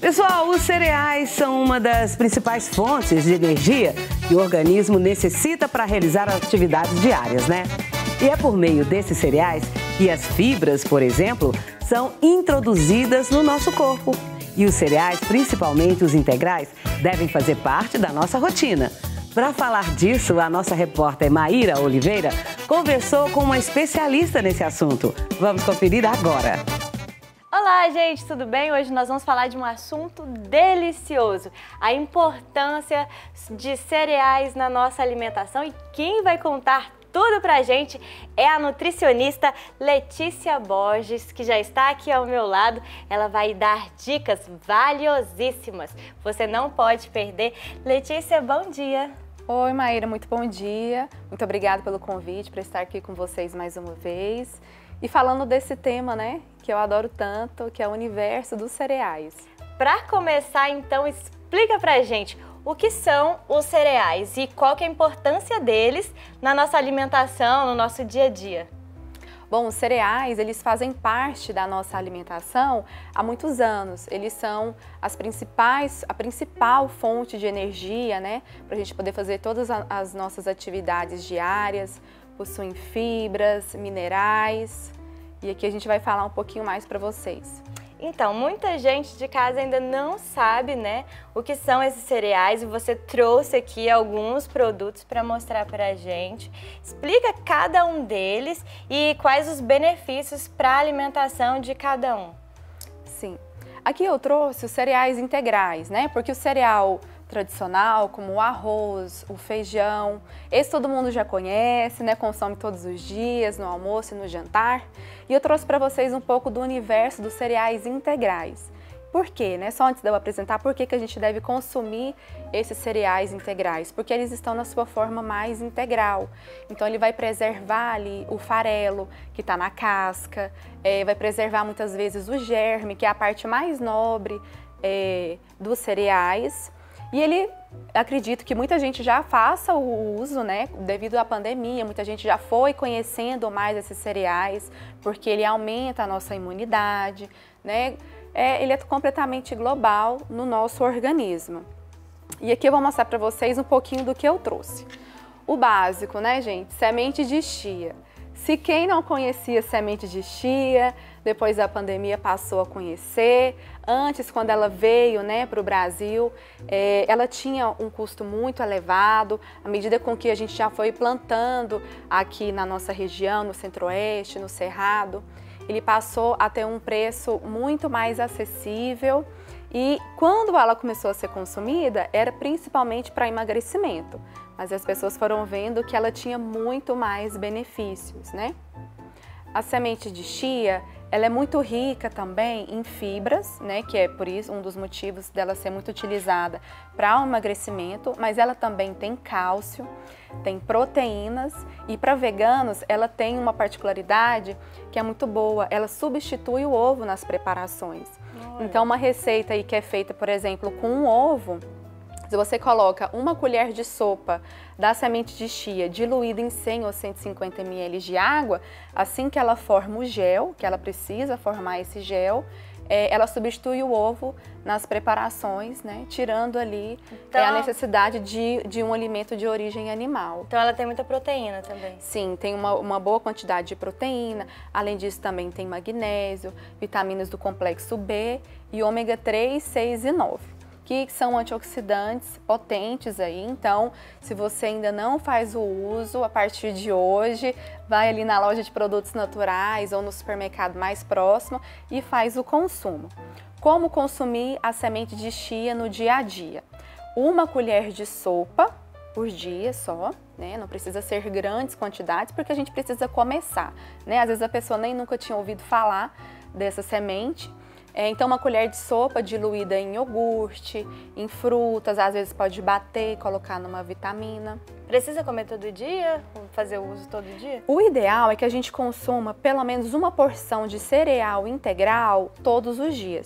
Pessoal, os cereais são uma das principais fontes de energia que o organismo necessita para realizar atividades diárias, né? E é por meio desses cereais que as fibras, por exemplo, são introduzidas no nosso corpo. E os cereais, principalmente os integrais, devem fazer parte da nossa rotina. Para falar disso, a nossa repórter Maíra Oliveira conversou com uma especialista nesse assunto. Vamos conferir agora. Olá, gente, tudo bem? Hoje nós vamos falar de um assunto delicioso, a importância de cereais na nossa alimentação, e quem vai contar tudo pra gente é a nutricionista Letícia Borges, que já está aqui ao meu lado. Ela vai dar dicas valiosíssimas, você não pode perder. Letícia, bom dia! Oi, Maíra, muito bom dia. Muito obrigada pelo convite para estar aqui com vocês mais uma vez. E falando desse tema, né, que eu adoro tanto, que é o universo dos cereais. Para começar, então, explica pra gente o que são os cereais e qual que é a importância deles na nossa alimentação, no nosso dia a dia. Bom, os cereais, eles fazem parte da nossa alimentação há muitos anos. Eles são a principal fonte de energia, né, para a gente poder fazer todas as nossas atividades diárias. Possuem fibras, minerais, e aqui a gente vai falar um pouquinho mais para vocês. Então, muita gente de casa ainda não sabe, né, o que são esses cereais, e você trouxe aqui alguns produtos para mostrar para a gente. Explica cada um deles e quais os benefícios para a alimentação de cada um. Sim, aqui eu trouxe os cereais integrais, né, porque o cereal tradicional, como o arroz, o feijão, esse todo mundo já conhece, né? Consome todos os dias, no almoço e no jantar. E eu trouxe para vocês um pouco do universo dos cereais integrais. Por quê, né? Só antes de eu apresentar, por que a gente deve consumir esses cereais integrais? Porque eles estão na sua forma mais integral. Então ele vai preservar ali o farelo, que está na casca, vai preservar muitas vezes o germe, que é a parte mais nobre dos cereais. E ele, acredito que muita gente já faça o uso, né, devido à pandemia, muita gente já foi conhecendo mais esses cereais, porque ele aumenta a nossa imunidade, né, ele é completamente global no nosso organismo. E aqui eu vou mostrar para vocês um pouquinho do que eu trouxe. O básico, né, gente, semente de chia. Se quem não conhecia semente de chia, depois da pandemia passou a conhecer. Antes, quando ela veio, né, para o Brasil, ela tinha um custo muito elevado. À medida com que a gente já foi plantando aqui na nossa região, no Centro-Oeste, no Cerrado, ele passou a ter um preço muito mais acessível. E quando ela começou a ser consumida, era principalmente para emagrecimento. Mas as pessoas foram vendo que ela tinha muito mais benefícios, né? A semente de chia, ela é muito rica também em fibras, né? Que é por isso um dos motivos dela ser muito utilizada para o emagrecimento, mas ela também tem cálcio, tem proteínas, e para veganos ela tem uma particularidade que é muito boa, ela substitui o ovo nas preparações. Então uma receita aí que é feita, por exemplo, com um ovo, se você coloca uma colher de sopa da semente de chia diluída em 100 ou 150 ml de água, assim que ela forma o gel, que ela precisa formar esse gel, ela substitui o ovo nas preparações, né, tirando ali a necessidade de um alimento de origem animal. Então ela tem muita proteína também? Sim, tem uma boa quantidade de proteína, além disso também tem magnésio, vitaminas do complexo B e ômega 3, 6 e 9. Que são antioxidantes potentes aí. Então, se você ainda não faz o uso, a partir de hoje, vai ali na loja de produtos naturais ou no supermercado mais próximo e faz o consumo. Como consumir a semente de chia no dia a dia? Uma colher de sopa por dia só, né? Não precisa ser grandes quantidades, porque a gente precisa começar, né? Às vezes a pessoa nem nunca tinha ouvido falar dessa semente. Então uma colher de sopa diluída em iogurte, em frutas, às vezes pode bater e colocar numa vitamina. Precisa comer todo dia? Fazer o uso todo dia? O ideal é que a gente consuma pelo menos uma porção de cereal integral todos os dias.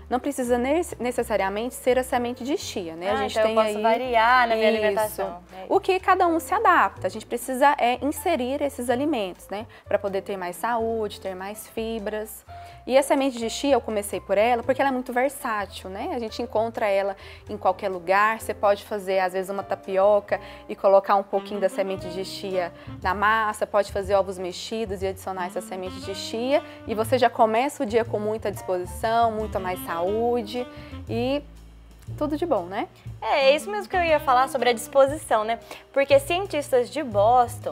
não precisa necessariamente ser a semente de chia, né? A gente então tem eu posso variar na minha alimentação. O que cada um se adapta. A gente precisa inserir esses alimentos, né? Para poder ter mais saúde, ter mais fibras. E a semente de chia, eu comecei por ela porque ela é muito versátil, né? A gente encontra ela em qualquer lugar. Você pode fazer, às vezes, uma tapioca e colocar um pouquinho da semente de chia na massa. Pode fazer ovos mexidos e adicionar essa semente de chia. E você já começa o dia com muita disposição, muito mais saúde e tudo de bom, né? É isso mesmo que eu ia falar sobre a disposição, né? Porque cientistas de Boston,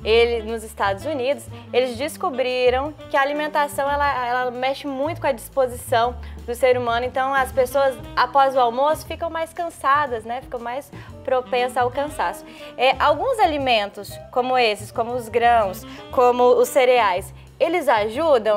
nos Estados Unidos, eles descobriram que a alimentação, ela mexe muito com a disposição do ser humano. Então, as pessoas, após o almoço, ficam mais cansadas, né? Ficam mais propensas ao cansaço. Alguns alimentos, como esses, como os grãos, como os cereais, eles ajudam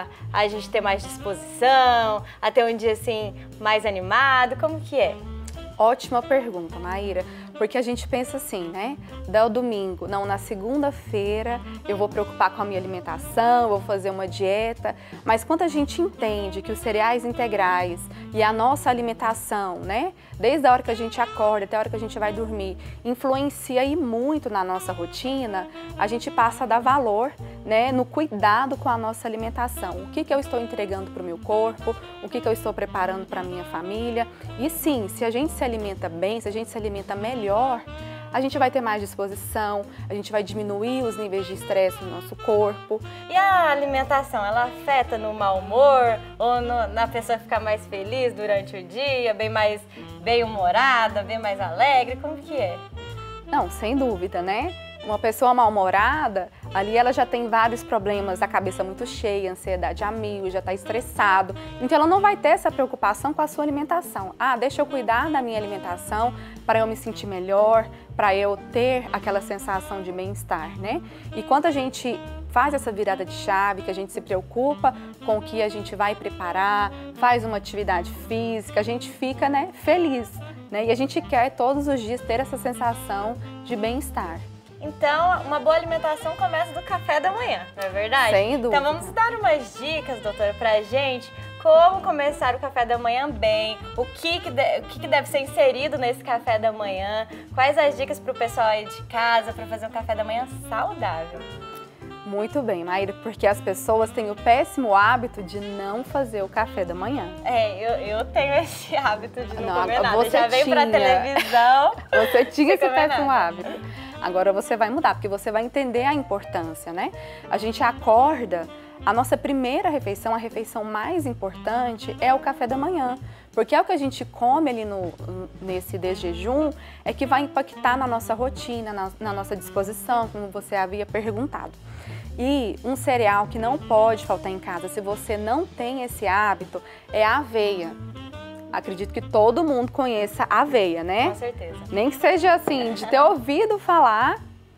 a gente ter mais disposição, a ter um dia assim mais animado? Como que é? Ótima pergunta, Maíra, porque a gente pensa assim, né? Dá o domingo, não, na segunda-feira eu vou preocupar com a minha alimentação, vou fazer uma dieta, mas quando a gente entende que os cereais integrais e a nossa alimentação, né? Desde a hora que a gente acorda até a hora que a gente vai dormir, influencia aí muito na nossa rotina, a gente passa a dar valor, né, no cuidado com a nossa alimentação. O que eu estou entregando para o meu corpo, o que eu estou preparando para a minha família. E sim, se a gente se alimenta bem, se a gente se alimenta melhor, a gente vai ter mais disposição, a gente vai diminuir os níveis de estresse no nosso corpo. E a alimentação, ela afeta no mau humor ou na pessoa ficar mais feliz durante o dia, bem mais bem-humorada, bem mais alegre? Como que é? Não, sem dúvida, né? Uma pessoa mal-humorada, ali ela já tem vários problemas, a cabeça muito cheia, ansiedade a mil, já está estressado. Então ela não vai ter essa preocupação com a sua alimentação. Ah, deixa eu cuidar da minha alimentação para eu me sentir melhor, para eu ter aquela sensação de bem-estar, né? E quando a gente faz essa virada de chave, que a gente se preocupa com o que a gente vai preparar, faz uma atividade física, a gente fica, né, feliz, né? E a gente quer todos os dias ter essa sensação de bem-estar. Então, uma boa alimentação começa do café da manhã, não é verdade? Sem dúvida. Então, vamos dar umas dicas, doutora, pra gente, como começar o café da manhã bem, o que deve ser inserido nesse café da manhã, quais as dicas pro pessoal aí de casa para fazer um café da manhã saudável. Muito bem, Maíra, porque as pessoas têm o péssimo hábito de não fazer o café da manhã. Eu tenho esse hábito de não comer nada. Já veio pra televisão. Você tinha esse péssimo hábito. Agora você vai mudar, porque você vai entender a importância, né? A gente acorda, a nossa primeira refeição, a refeição mais importante é o café da manhã. Porque é o que a gente come ali nesse desjejum, é que vai impactar na nossa rotina, na nossa disposição, como você havia perguntado. E um cereal que não pode faltar em casa, se você não tem esse hábito, é a aveia. Acredito que todo mundo conheça a aveia, né? Com certeza. Nem que seja assim, de ter ouvido falar,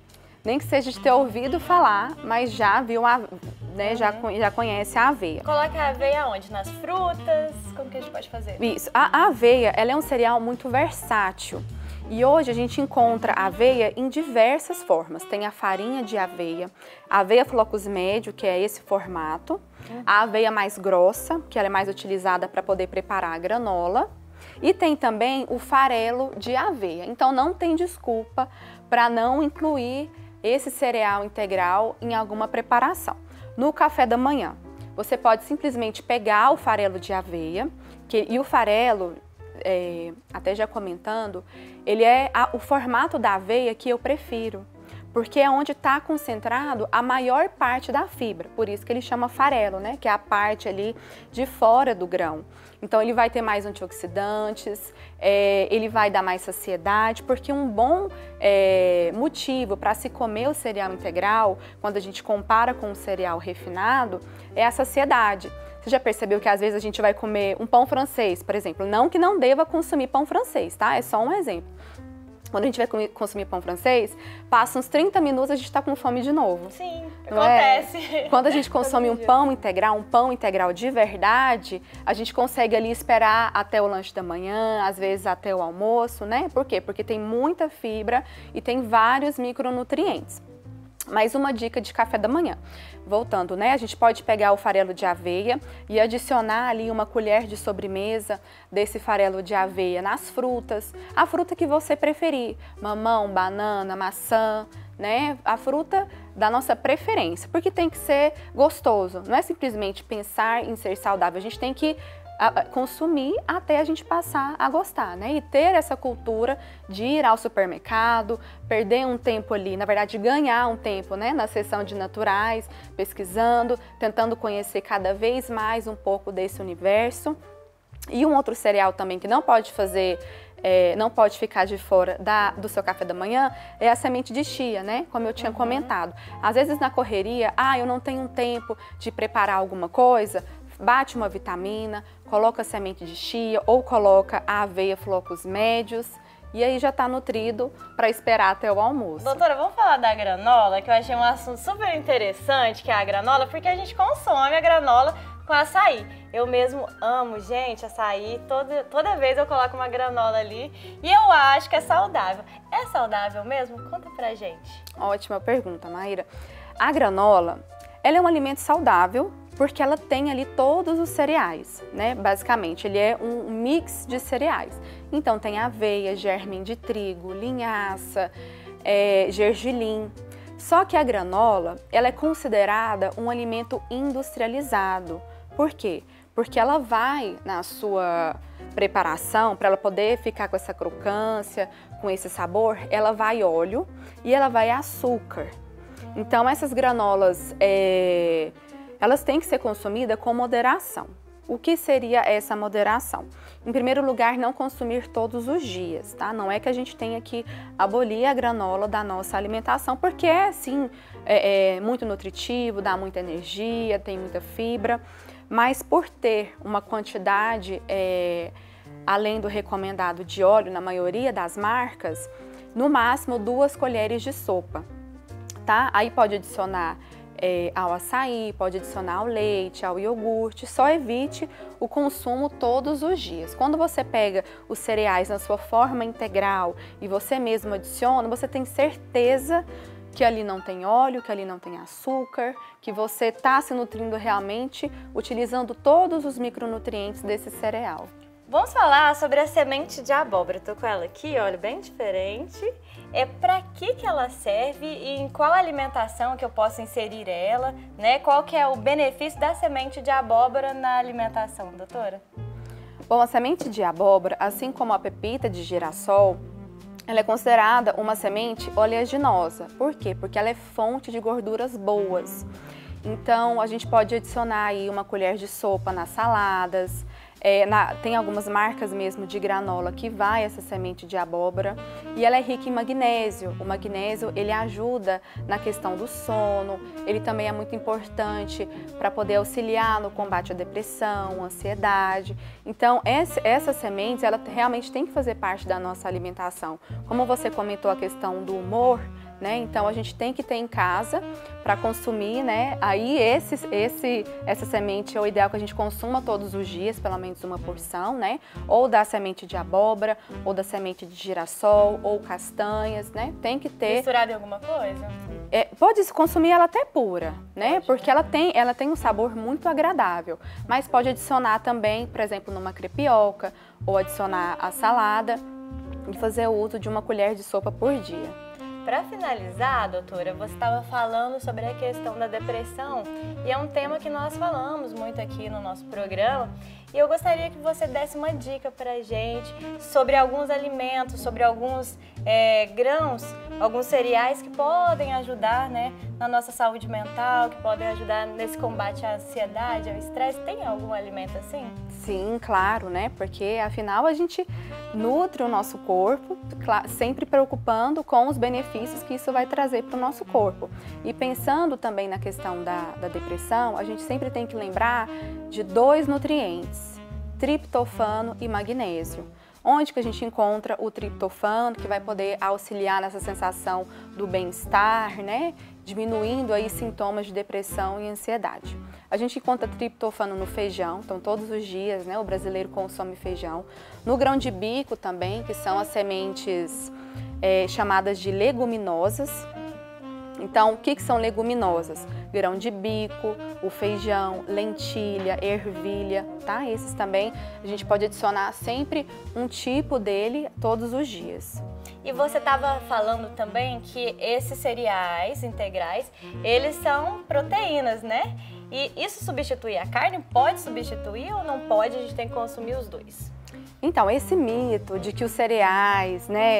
mas já viu, né? Já conhece a aveia. Coloca a aveia onde? Nas frutas? Como que a gente pode fazer? Isso. A aveia, ela é um cereal muito versátil. E hoje a gente encontra a aveia em diversas formas. Tem a farinha de aveia, a aveia flocos médio, que é esse formato, a aveia mais grossa, que ela é mais utilizada para poder preparar a granola, e tem também o farelo de aveia. Então não tem desculpa para não incluir esse cereal integral em alguma preparação. No café da manhã, você pode simplesmente pegar o farelo de aveia, e o farelo, até já comentando, ele é o formato da aveia que eu prefiro, porque é onde está concentrado a maior parte da fibra, por isso que ele chama farelo, né? Que é a parte ali de fora do grão. Então ele vai ter mais antioxidantes, ele vai dar mais saciedade, porque um bom motivo para se comer o cereal integral, quando a gente compara com o cereal refinado, é a saciedade. Você já percebeu que às vezes a gente vai comer um pão francês, por exemplo? Não que não deva consumir pão francês, tá? É só um exemplo. Quando a gente vai consumir pão francês, passa uns 30 minutos e a gente está com fome de novo. Sim, acontece. Quando a gente consome um pão integral de verdade, a gente consegue ali esperar até o lanche da manhã, às vezes até o almoço, né? Por quê? Porque tem muita fibra e tem vários micronutrientes. Mais uma dica de café da manhã. Voltando, né? A gente pode pegar o farelo de aveia e adicionar ali uma colher de sobremesa desse farelo de aveia nas frutas. A fruta que você preferir, mamão, banana, maçã, né? A fruta da nossa preferência, porque tem que ser gostoso. Não é simplesmente pensar em ser saudável, a gente tem que consumir até a gente passar a gostar, né? E ter essa cultura de ir ao supermercado, perder um tempo ali, na verdade ganhar um tempo, né? Na seção de naturais, pesquisando, tentando conhecer cada vez mais um pouco desse universo. E um outro cereal também que não pode fazer, não pode ficar de fora do seu café da manhã é a semente de chia, né? Como eu tinha comentado. Às vezes na correria, eu não tenho tempo de preparar alguma coisa, bate uma vitamina, coloca a semente de chia ou coloca a aveia flocos médios e aí já está nutrido para esperar até o almoço. Doutora, vamos falar da granola, que eu achei um assunto super interessante, que é a granola, porque a gente consome a granola com açaí. Eu mesmo amo, gente, açaí. Toda vez eu coloco uma granola ali e eu acho que é saudável. É saudável mesmo? Conta pra gente. Ótima pergunta, Maíra. A granola, ela é um alimento saudável, porque ela tem ali todos os cereais, né? Basicamente, ele é um mix de cereais. Então, tem aveia, germe de trigo, linhaça, gergelim. Só que a granola, ela é considerada um alimento industrializado. Por quê? Porque ela vai, na sua preparação, para ela poder ficar com essa crocância, com esse sabor, ela vai óleo e ela vai açúcar. Então, essas granolas, elas têm que ser consumidas com moderação. O que seria essa moderação? Em primeiro lugar, não consumir todos os dias, tá? Não é que a gente tenha que abolir a granola da nossa alimentação, porque sim, é muito nutritivo, dá muita energia, tem muita fibra, mas por ter uma quantidade, além do recomendado de óleo, na maioria das marcas, no máximo 2 colheres de sopa, tá? Aí pode adicionar ao açaí, pode adicionar ao leite, ao iogurte, só evite o consumo todos os dias. Quando você pega os cereais na sua forma integral e você mesmo adiciona, você tem certeza que ali não tem óleo, que ali não tem açúcar, que você está se nutrindo realmente utilizando todos os micronutrientes desse cereal. Vamos falar sobre a semente de abóbora. Tô com ela aqui, olha, bem diferente. Para que ela serve e em qual alimentação que eu posso inserir ela, né? Qual que é o benefício da semente de abóbora na alimentação, doutora? Bom, a semente de abóbora, assim como a pepita de girassol, ela é considerada uma semente oleaginosa. Por quê? Porque ela é fonte de gorduras boas. Então, a gente pode adicionar aí uma colher de sopa nas saladas. Tem algumas marcas mesmo de granola que vai essa semente de abóbora e ela é rica em magnésio. O magnésio, ele ajuda na questão do sono, ele também é muito importante para poder auxiliar no combate à depressão, ansiedade. Então, essas sementes, ela realmente tem que fazer parte da nossa alimentação. Como você comentou a questão do humor, né? Então a gente tem que ter em casa para consumir, né? Aí essa semente é o ideal que a gente consuma todos os dias, pelo menos uma porção, né? Ou da semente de abóbora, ou da semente de girassol, ou castanhas, né? Tem que ter. Misturada em alguma coisa? Pode consumir ela até pura, né? Porque ela tem um sabor muito agradável. Mas pode adicionar também, por exemplo, numa crepioca, ou adicionar a salada e fazer o uso de uma colher de sopa por dia. Para finalizar, doutora, você estava falando sobre a questão da depressão e é um tema que nós falamos muito aqui no nosso programa e eu gostaria que você desse uma dica para a gente sobre alguns alimentos, sobre alguns grãos, alguns cereais que podem ajudar, né, na nossa saúde mental, que podem ajudar nesse combate à ansiedade, ao estresse. Tem algum alimento assim? Sim, claro, né? Porque afinal a gente nutre o nosso corpo, sempre preocupando com os benefícios que isso vai trazer para o nosso corpo. E pensando também na questão da depressão, a gente sempre tem que lembrar de 2 nutrientes, triptofano e magnésio. Onde que a gente encontra o triptofano, que vai poder auxiliar nessa sensação do bem-estar, né? Diminuindo aí sintomas de depressão e ansiedade. A gente encontra triptofano no feijão, então todos os dias, né, o brasileiro consome feijão. No grão de bico também, que são as sementes chamadas de leguminosas. Então, o que são leguminosas? Grão de bico, o feijão, lentilha, ervilha, tá? Esses também a gente pode adicionar sempre um tipo dele todos os dias. E você estava falando também que esses cereais integrais, eles são proteínas, né? E isso substitui a carne? Pode substituir ou não pode? A gente tem que consumir os dois. Então, esse mito de que os cereais, né,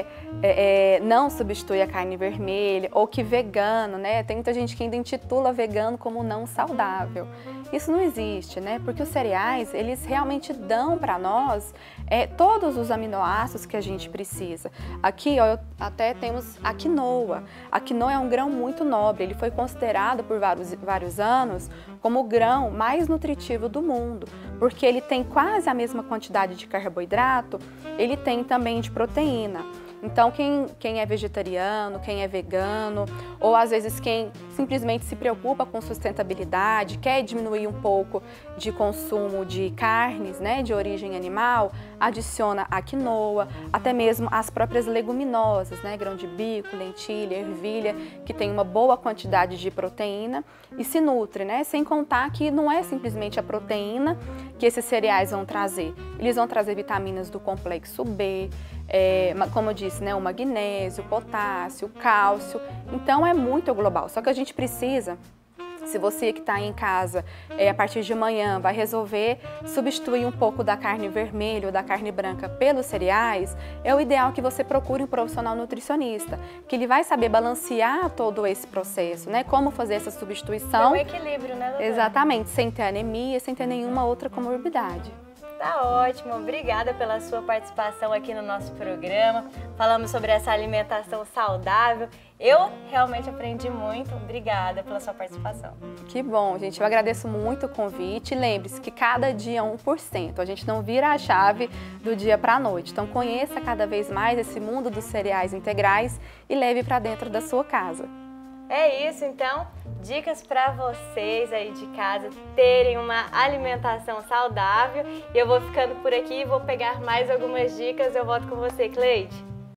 não substitui a carne vermelha, ou que vegano, né, tem muita gente que ainda intitula vegano como não saudável. Isso não existe, né, porque os cereais, eles realmente dão para nós todos os aminoácidos que a gente precisa. Aqui, ó, até temos a quinoa. A quinoa é um grão muito nobre, ele foi considerado por vários anos como o grão mais nutritivo do mundo, porque ele tem quase a mesma quantidade de carboidrato, ele tem também de proteína. Então, quem é vegetariano, quem é vegano, ou às vezes quem simplesmente se preocupa com sustentabilidade, quer diminuir um pouco de consumo de carnes, né, de origem animal, adiciona a quinoa, até mesmo as próprias leguminosas, né, grão de bico, lentilha, ervilha, que tem uma boa quantidade de proteína e se nutre, né, sem contar que não é simplesmente a proteína que esses cereais vão trazer, eles vão trazer vitaminas do complexo B, como eu disse, né, o magnésio, o potássio, o cálcio, então é muito global, só que a gente precisa, se você que está em casa, a partir de manhã vai resolver substituir um pouco da carne vermelha ou da carne branca pelos cereais, é o ideal que você procure um profissional nutricionista, que ele vai saber balancear todo esse processo, né, como fazer essa substituição. É um equilíbrio, né, doutora? Exatamente, sem ter anemia, sem ter nenhuma outra comorbidade. Tá ótimo, obrigada pela sua participação aqui no nosso programa. Falamos sobre essa alimentação saudável. Eu realmente aprendi muito. Obrigada pela sua participação. Que bom, gente. Eu agradeço muito o convite. Lembre-se que cada dia é 1%. A gente não vira a chave do dia para a noite. Então conheça cada vez mais esse mundo dos cereais integrais e leve para dentro da sua casa. É isso, então, dicas para vocês aí de casa terem uma alimentação saudável. E eu vou ficando por aqui, vou pegar mais algumas dicas. Eu volto com você, Cleide.